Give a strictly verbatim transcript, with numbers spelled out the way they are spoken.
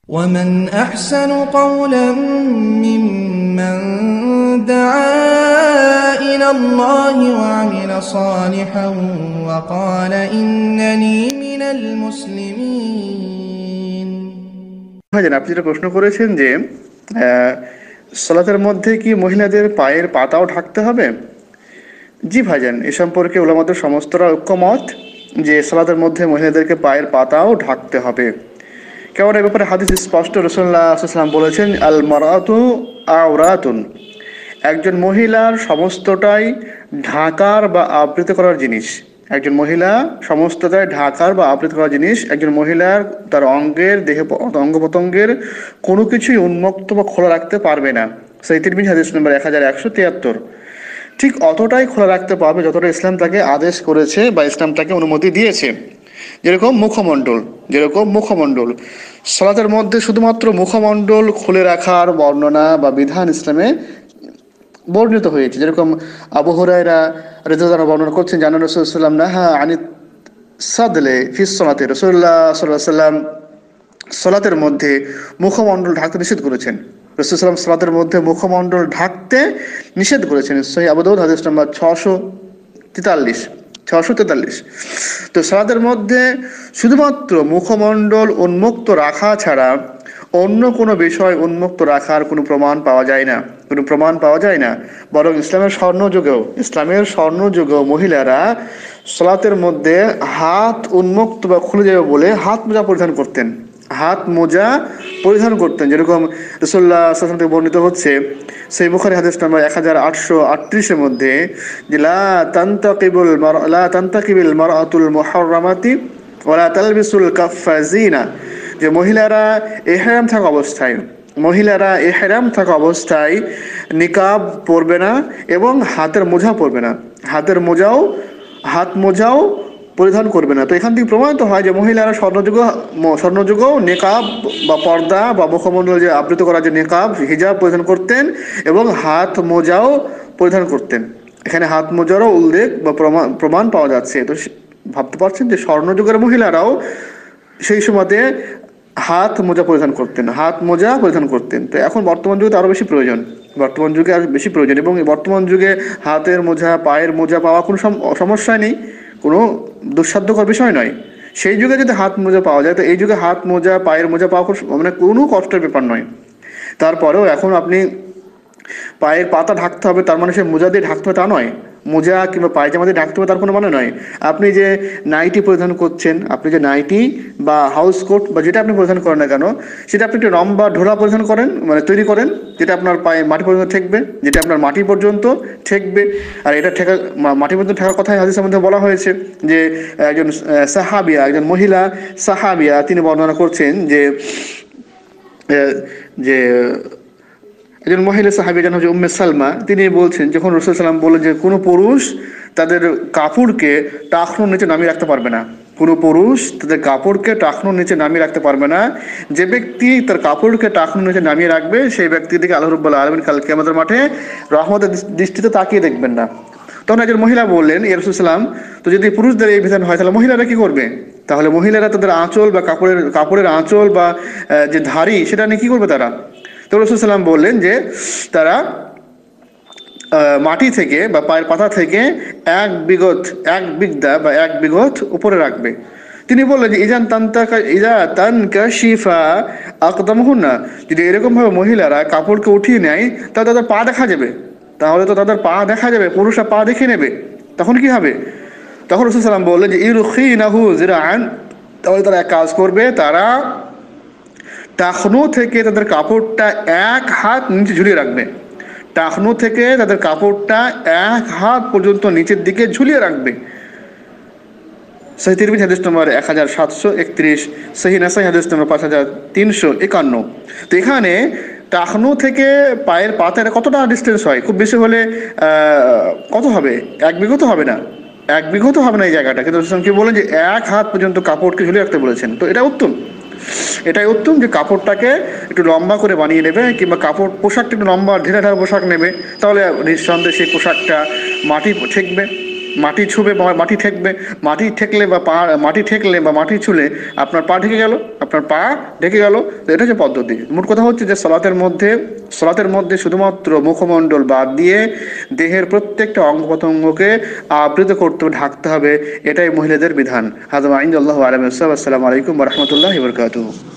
ومن أحسن قولا ممن دعا إلى الله وعمل صالحا وقال إنني من المسلمين। ভাইজান, আপনি যেটা প্রশ্ন করেছেন যে সালাতের মধ্যে কি মহিলাদের পায়ের পাতাও ঢাকতে হবে? জি ভাইজান, এ সম্পর্কে উলামাদের সমস্তরা ঐক্যমত যে সালাতের মধ্যে মহিলাদেরকে পায়ের পাতাও ঢাকতে হবে। কেমন এ ব্যাপারে হাদিস স্পষ্ট, রাসূলুল্লাহ সাল্লাল্লাহু আলাইহি ওয়াসাল্লাম বলেছেন, আল মারাতু আওরাতুন, একজন মহিলার সমস্তটাই ঢাকার বা আবৃত করার জিনিস। একজন মহিলা সমস্তটাই ঢাকার বা আবৃত করার জিনিস। একজন মহিলার তার অঙ্গের দেহ অঙ্গ প্রত্যঙ্গের কোনো কিছুই উন্মুক্ত বা খোলা রাখতে পারবে না। সেই তিরমিজি হাদিস নম্বর এক হাজার একশো তিয়াত্তর। ঠিক অতটাই খোলা রাখতে পারবে যতটা ইসলাম তাকে আদেশ করেছে বা ইসলাম তাকে অনুমতি দিয়েছে। যেরকম মুখমণ্ডল, যেরকম মুখমণ্ডল সালাতের মধ্যে শুধুমাত্র মুখমণ্ডল খুলে রাখার বর্ণনা বা বিধান ইসলামে বর্ণিত হয়েছে। যেরকম আবু হুরায়রা রাদিয়াল্লাহু বর্ণনা করছেন, জানা রাসূলুল্লাহ সাল্লাল্লাহু আলাইহি ওয়াসাল্লাম নাহা আনিত সাদলে ফি সলাতে, রাসূলুল্লাহ সাল্লাল্লাহু আলাইহি ওয়াসাল্লাম সালাতের মধ্যে মুখমণ্ডল ঢাকতে নিষেধ করেছেন। রাসূলুল্লাহ সাল্লাল্লাহু আলাইহি ওয়াসাল্লাম সালাতের মধ্যে মুখমণ্ডল ঢাকতে নিষেধ করেছেন। সহিহ আবু দাউদ হাদিস নম্বর ছশো তেতাল্লিশ ছশো তেতাল্লিশ। তো সালাতের মধ্যে শুধুমাত্র মুখমণ্ডল উন্মুক্ত রাখা ছাড়া অন্য কোনো বিষয় উন্মুক্ত রাখার কোনো প্রমাণ পাওয়া যায় না, কোনো প্রমাণ পাওয়া যায় না। বরং ইসলামের স্বর্ণযুগেও ইসলামের স্বর্ণযুগেও মহিলারা সালাতের মধ্যে হাত উন্মুক্ত বা খুলে যাবে বলে হাত মোজা পরিধান করতেন, হাত মোজা পরিধান করতেন। যেরকম রাসূলুল্লাহ সাল্লাল্লাহু আলাইহি ওয়াসাল্লাম থেকে বর্ণিত হচ্ছে সহিহ বুখারী হাদিস নম্বর এক হাজার আটশো আটত্রিশের মধ্যে, যে লা তানতাকিবুল মার লা তানতাকিবিল মারআতুল মুহাররামাতি ওয়ালা তালবিসুল কাফফাজিনা, যে মহিলারা ইহরাম থাকা অবস্থায় মহিলারা ইহরাম থাকা অবস্থায় নিকাব পরবে না এবং হাতের মোজা পরবে না, হাতের মোজাও হাত মোজাও পরিধান করবে না। তো এখান থেকে প্রমাণিত হয় যে মহিলারা স্বর্ণযুগ স্বর্ণযুগেও নেকাব বা পর্দা বা মুখমণ্ডল যে আবৃত করা যে নেকাব হিজাব পরিধান করতেন এবং হাত মোজাও পরিধান করতেন। এখানে হাত মোজারও উল্লেখ বা প্রমাণ প্রমাণ পাওয়া যাচ্ছে। তো ভাবতে পারছেন যে স্বর্ণযুগের মহিলারাও সেই সময়তে হাত মোজা পরিধান করতেন, হাত মোজা পরিধান করতেন। তো এখন বর্তমান যুগে আরও বেশি প্রয়োজন, বর্তমান যুগে আরও বেশি প্রয়োজন। এবং বর্তমান যুগে হাতের মোজা পায়ের মোজা পাওয়া কোনো সমস্যা নেই, কোনো দুঃসাধ্যকর বিষয় নয়। সেই যুগে যদি হাত মোজা পাওয়া যায়, তো এই যুগে হাত মোজা পায়ের মোজা পাওয়া মানে কোনো কষ্টের ব্যাপার নয়। তারপরেও এখন আপনি পায়ের পাতা ঢাকতে হবে তার মানে সে মোজা দিয়ে ঢাকতে হবে তা নয়, মোজা কিংবা পায়জামা দিয়ে ঢাকতে হবে তার কোনো মানে নয়। আপনি যে নাইটি পরিধান করছেন, আপনি যে নাইটি বা হাউস কোট বা যেটা আপনি পরিধান করেন না কেন, সেটা আপনি একটু লম্বা ঢোলা পরিধান করেন, মানে তৈরি করেন, যেটা আপনার পায়ে মাটি পর্যন্ত ঠেকবে, যেটা আপনার মাটি পর্যন্ত ঠেকবে। আর এটা ঠেকা মাটি পর্যন্ত ঠেকার কথাই হাদিসের মধ্যে বলা হয়েছে। যে একজন সাহাবিয়া, একজন মহিলা সাহাবিয়া, তিনি বর্ণনা করছেন যে যে একজন মহিলা সাহাবী যেন হচ্ছে উম্মে সালমা, তিনি বলছেন যখন রাসূল সাল্লাল্লাহু আলাইহি ওয়াসাল্লাম বলেন যে কোনো পুরুষ তাদের কাপড়কে টাকনুর নিচে নামিয়ে রাখতে পারবে না, কোনো পুরুষ তাদের কাপড়কে টাকনুর নিচে নামিয়ে রাখতে পারবে না। যে ব্যক্তি তার কাপড়কে টাকনুর নিচে নামিয়ে রাখবে সেই ব্যক্তির দিকে আল্লাহ রাব্বুল আলামিন কাল কিয়ামতের মাঠে রহমতের দৃষ্টিতে তাকিয়ে দেখবেন না। তখন একজন মহিলা বললেন, ইয়া রাসূলুল্লাহ সাল্লাম, তো যদি পুরুষদের এই বিধান হয় তাহলে মহিলারা কি করবে? তাহলে মহিলারা তাদের আঁচল বা কাপড়ের কাপড়ের আঁচল বা যে ধারি সেটা নিয়ে কী করবে তারা? তো রাসূল সাল্লাম বললেন যে তারা মাটি থেকে বা পায়ের পাতা থেকে এক বিগত এক বিগদা বা এক বিগত উপরে রাখবে। তিনি বললেন যে ইজান তান্তাকা ইজা তানকাশিফা আকদামহুন্না, যদি এরকমভাবে মহিলারা কাপড়কে উঠিয়ে নেয় তাহলে তাদের পা দেখা যাবে, তাহলে তো তাদের পা দেখা যাবে, পুরুষরা পা দেখে নেবে, তখন কি হবে? তখন রাসূল সাল্লাম বললেন যে ইরখিনাহু জিরাআন, তাহলে তারা এক কাজ করবে, তারা টাকনু থেকে তাদের কাপড়টা এক হাত নিচে ঝুলিয়ে রাখবে, টাকনু থেকে তাদের কাপড়টা এক হাত পর্যন্ত নিচের দিকে ঝুলিয়ে রাখবে। সহিহ তিরমিজি হাদিস নম্বর এক হাজার সাতশো একত্রিশ, সহিহ নাসাই হাদিস নম্বর পাঁচ হাজার তিনশো একান্ন। তো এখানে টাকনু থেকে পায়ের পাতার কতটা ডিস্টেন্স হয়? খুব বেশি হলে কত হবে? এক বিঘত হবে না, এক বিঘত হবে না এই জায়গাটা। কিন্তু রাসূল কি বলেন যে এক হাত পর্যন্ত কাপড়কে ঝুলিয়ে রাখতে বলেছেন। তো এটা উত্তম, এটাই উত্তম যে কাপড়টাকে একটু লম্বা করে বানিয়ে নেবে, কিংবা কাপড় পোশাকটা একটু লম্বা ঢেলা ঢালা পোশাক নেবে, তাহলে নিঃসন্দেহে সেই পোশাকটা মাটি ঠেকবে। মাটি ছুবে বা মাটি ঠেকবে, মাটি ঠেকলে বা পা মাটি ঠেকলে বা মাটি ছুলে আপনার পা ঢেকে গেল, আপনার পা ঢেকে গেল। তো এটা হচ্ছে পদ্ধতি। মোট কথা হচ্ছে যে সালাতের মধ্যে সালাতের মধ্যে শুধুমাত্র মুখমণ্ডল বাদ দিয়ে দেহের প্রত্যেকটা অঙ্গ প্রত্যঙ্গকে আবৃত করতে ঢাকতে হবে, এটাই মহিলাদের বিধান। হাযা মা ইনদাল্লাহি ওয়া আলাইকুম আসসালামু আলাইকুম ওয়া রাহমাতুল্লাহি ওয়া বারাকাতুহু।